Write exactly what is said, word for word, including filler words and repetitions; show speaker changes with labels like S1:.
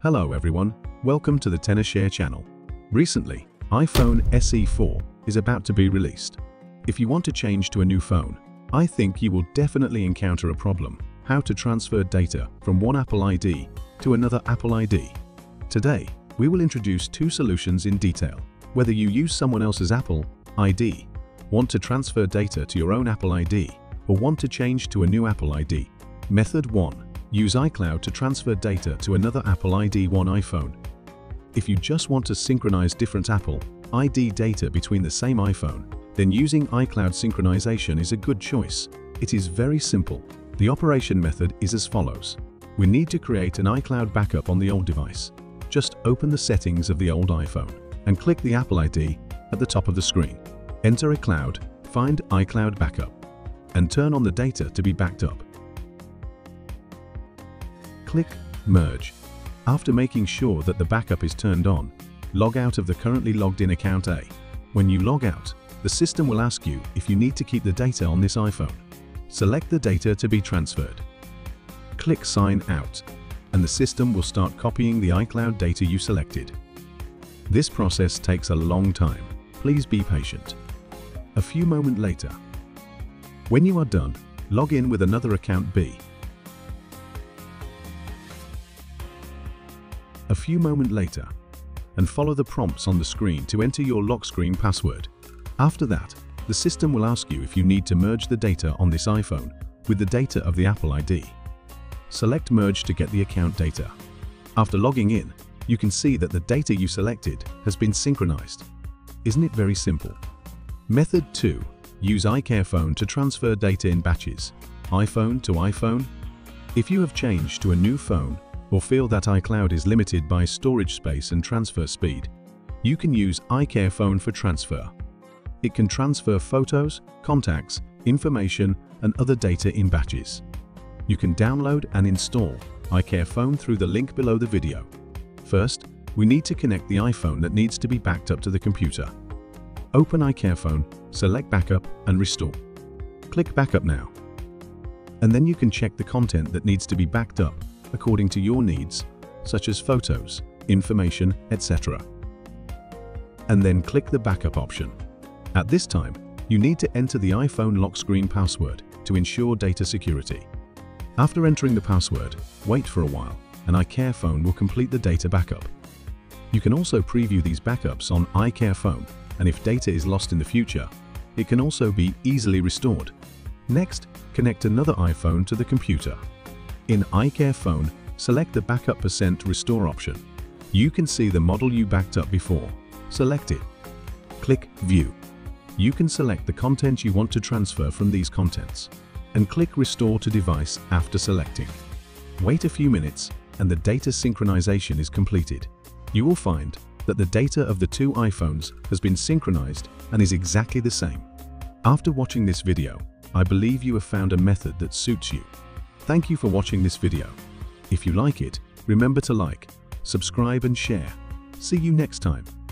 S1: Hello everyone, welcome to the tenorshare channel. Recently, iPhone S E four is about to be released. If you want to change to a new phone, I think you will definitely encounter a problem: how to transfer data from one Apple I D to another Apple I D. Today, we will introduce two solutions in detail. Whether you use someone else's Apple I D, want to transfer data to your own Apple I D, or want to change to a new Apple I D. Method one. Use iCloud to transfer data to another Apple I D on iPhone. If you just want to synchronize different Apple I D data between the same iPhone, then using iCloud synchronization is a good choice. It is very simple. The operation method is as follows. We need to create an iCloud backup on the old device. Just open the settings of the old iPhone and click the Apple I D at the top of the screen. Enter iCloud, find iCloud Backup, and turn on the data to be backed up. Click Merge. After making sure that the backup is turned on, log out of the currently logged in account A. When you log out, the system will ask you if you need to keep the data on this iPhone. Select the data to be transferred. Click Sign Out, and the system will start copying the iCloud data you selected. This process takes a long time. Please be patient. A few moments later, when you are done, log in with another account B. A few moments later, and follow the prompts on the screen to enter your lock screen password. After that, the system will ask you if you need to merge the data on this iPhone with the data of the Apple I D. Select Merge to get the account data. After logging in, you can see that the data you selected has been synchronized. Isn't it very simple? Method two. Use iCareFone to transfer data in batches, iPhone to iPhone. If you have changed to a new phone or feel that iCloud is limited by storage space and transfer speed, you can use iCareFone for transfer. It can transfer photos, contacts, information, and other data in batches. You can download and install iCareFone through the link below the video. First, we need to connect the iPhone that needs to be backed up to the computer. Open iCareFone, select Backup and Restore. Click Backup now. And then you can check the content that needs to be backed up according to your needs, such as photos, information, et cetera. And then click the Backup option. At this time, you need to enter the iPhone lock screen password to ensure data security. After entering the password, wait for a while, and iCareFone will complete the data backup. You can also preview these backups on iCareFone, and if data is lost in the future, it can also be easily restored. Next, connect another iPhone to the computer. In iCareFone, select the Backup percent Restore option. You can see the model you backed up before. Select it. Click View. You can select the content you want to transfer from these contents, and click Restore to device after selecting. Wait a few minutes, and the data synchronization is completed. You will find that the data of the two iPhones has been synchronized and is exactly the same. After watching this video, I believe you have found a method that suits you. Thank you for watching this video. If you like it, remember to like, subscribe and share. See you next time.